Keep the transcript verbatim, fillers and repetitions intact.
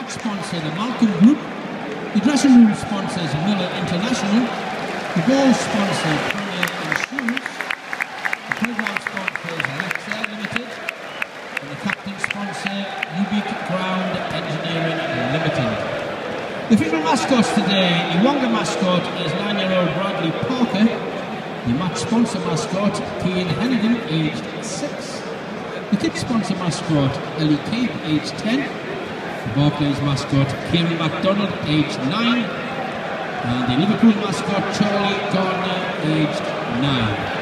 match sponsor, the Malcolm Group. The dressing room sponsors, Miller International. The ball sponsor, Premier Insurance. The programme sponsors, Alexa Limited. And the captain sponsor, Ubik Ground Engineering Limited. The official mascots today, the Wonga mascot is nine-year-old Bradley Parker. The match sponsor mascot, Kean Hennigan, aged six. The kids sponsor mascot, Ellie Cape, aged ten. The Barclays mascot, Kieran MacDonald, aged nine. And the Liverpool mascot, Charlie Gardner, aged nine.